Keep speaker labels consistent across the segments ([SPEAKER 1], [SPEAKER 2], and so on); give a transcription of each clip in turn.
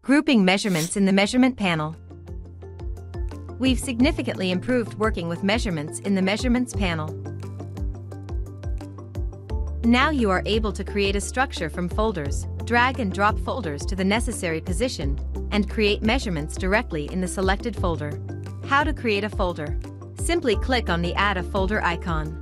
[SPEAKER 1] Grouping measurements in the measurement panel. We've significantly improved working with measurements in the measurements panel. Now you are able to create a structure from folders, drag and drop folders to the necessary position, and create measurements directly in the selected folder. How to create a folder? Simply click on the Add a Folder icon.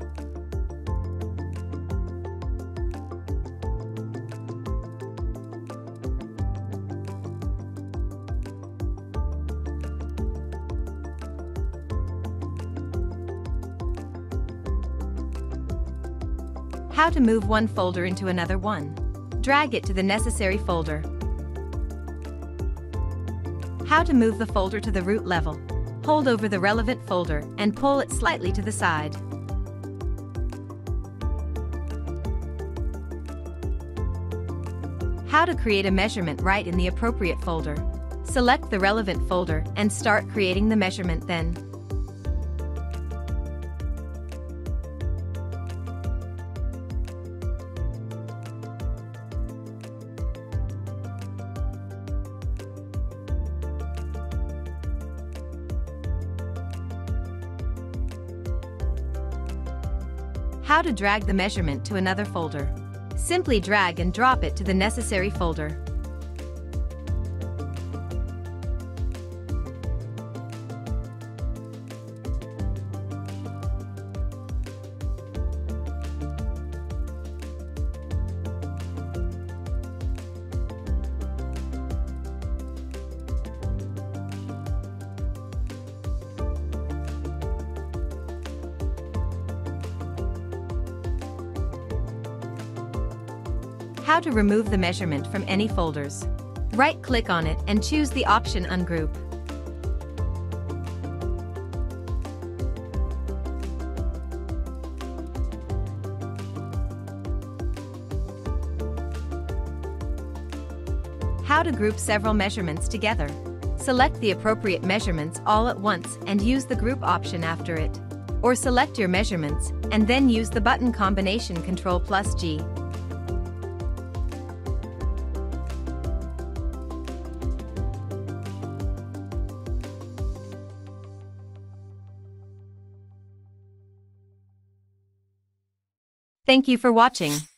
[SPEAKER 1] How to move one folder into another one. Drag it to the necessary folder. How to move the folder to the root level. Hold over the relevant folder and pull it slightly to the side. How to create a measurement right in the appropriate folder. Select the relevant folder and start creating the measurement then. How to drag the measurement to another folder. Simply drag and drop it to the necessary folder. How to remove the measurement from any folders. Right-click on it and choose the option Ungroup. How to group several measurements together. Select the appropriate measurements all at once and use the group option after it. Or select your measurements and then use the button combination Ctrl+G. Thank you for watching.